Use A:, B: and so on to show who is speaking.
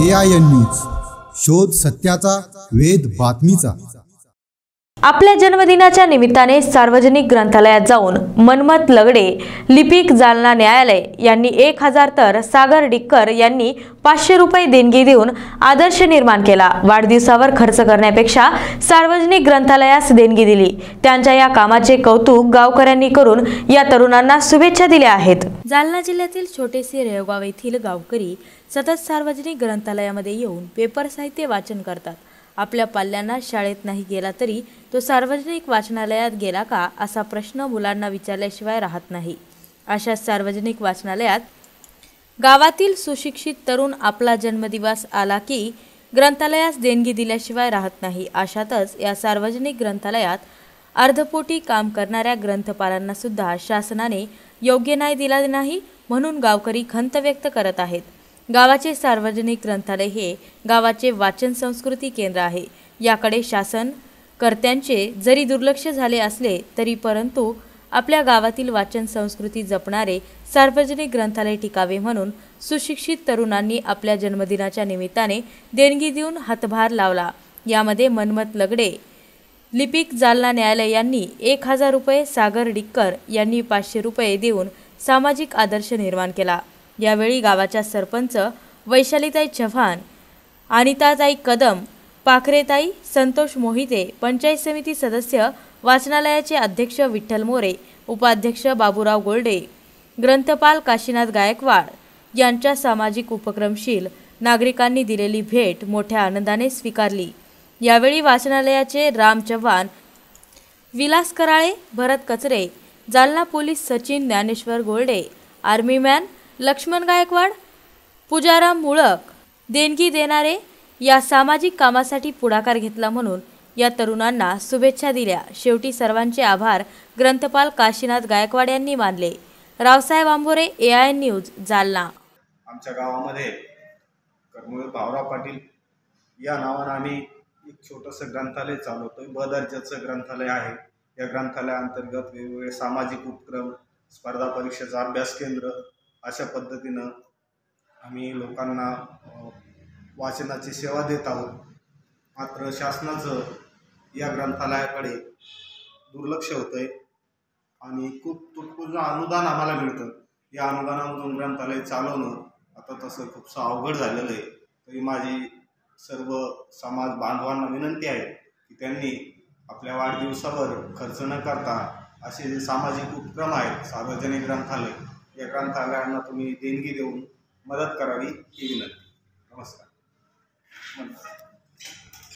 A: AIN news, शोध सत्याचा, वेध बातमीचा।
B: आपल्या जन्मदिनाच्या निमित्ताने सार्वजनिक ग्रंथालयात जाऊन मनमत लगडे, लिपिक जालना न्यायालय यांनी 1000 तर सागर डिक्कर यांनी 500 रुपये देणगी देऊन आदर्श निर्माण केला। वाढदिवसावर खर्च करण्यापेक्षा सार्वजनिक ग्रंथालयास देणगी दिली। त्यांच्या या कामाचे कौतुक गावकऱ्यांनी करून या तरुणांना शुभेच्छा दिल्या आहेत। जालना जिल्ह्यातील छोटेसे रेवगाव येथील गावकरी सतत सार्वजनिक ग्रंथालयामध्ये येऊन पेपर साहित्य वाचन करतात। आपल्या पाल्यांना शाळेत नाही गेला तरी तो सार्वजनिक वाचनालयात गेला का असा प्रश्न मुलांना विचारल्याशिवाय राहत नाही। अशा सार्वजनिक वाचनालयात गावातील सुशिक्षित तरुण आपला जन्मदिवस आला की ग्रंथालयास देणगी दिल्याशिवाय राहत नाही। अशातच या सार्वजनिक ग्रंथालयात अर्धपोटी काम करणाऱ्या ग्रंथपालांना सुद्धा शासनाने योग्य न्याय दिला नाही, म्हणून गावकरी खंत व्यक्त करत आहेत। गावाचे सार्वजनिक ग्रंथालय हे गावाचे वाचन संस्कृती केंद्र आहे। याकडे शासन कर्त्यांचे जरी दुर्लक्ष झाले असले तरी परंतु आपल्या गावातील वाचन संस्कृती जपणारे सार्वजनिक ग्रंथालय टिकावे म्हणून सुशिक्षित तरुणांनी आपल्या जन्मदिनाच्या निमित्ताने देणगी देऊन हातभार लावला। यामध्ये मनमत लगडे, लिपिक जालना न्यायालय यांनी 1000 रुपये, सागर डिक्कर यांनी 500 रुपये देऊन सामाजिक आदर्श निर्माण केला। यावेळी गावाच्या सरपंच वैशालीताई चव्हाण, अनिताताई कदम, पाखरेताई, संतोष मोहिते, पंचायत समिती सदस्य, वाचनालयाचे अध्यक्ष विठ्ठल मोरे, उपाध्यक्ष बाबूराव गोल्डे, ग्रंथपाल काशीनाथ गायकवाड यांच्या सामाजिक उपक्रमशील नागरिकांनी दिलेली भेट मोठ्या आनंदाने स्वीकारली। यावेळी वाचनालयाचे Ram Chavan, Vilas Karale, Bharat Kachare, Jalna police Sachin Dnyaneshwar Golde, army man Laxman Gaikwad, Pujaram Mulak देणगी देणारे या सामाजिक कामासाठी पुढाकार घेतला म्हणून या तरुणांना शुभेच्छा दिल्या। शेवटी सर्वांचे आभार ग्रंथपाल काशीनाथ गायकवाड यांनी मानले। Raosaheb Ambore, AIN news, Jalna.
C: आमच्या गावामध्ये कर्मवीर भाऊराव पाटील या नावाने आम्ही एक छोटंसं ग्रंथालय चालवतोय। ब दर्जाचं ग्रंथालय आहे। या ग्रंथालयाअंतर्गत वेगवेगळे सामाजिक उपक्रम, स्पर्धा परीक्षेचा अभ्यास केंद्र अशा पद्धतीनं आम्ही लोकांना वाचनाची सेवा देत आहोत। मात्र शासनाचं या ग्रंथालयाकडे दुर्लक्ष होतंय आणि खूप तुटपुंजं अनुदान आम्हाला मिळतं। या अनुदानामधून ग्रंथालय चालवणं आता तसं खूपसं अवघड झालेलं आहे। तरी माझी सर्व समाज बांधवांना विनंती आहे की त्यांनी आपल्या वाढदिवसावर खर्च न करता असे जे सामाजिक उपक्रम आहेत सार्वजनिक ग्रंथालय, या ग्रंथालयांना तुम्ही देणगी देऊन मदत करावी ही विनंती। नमस्कार।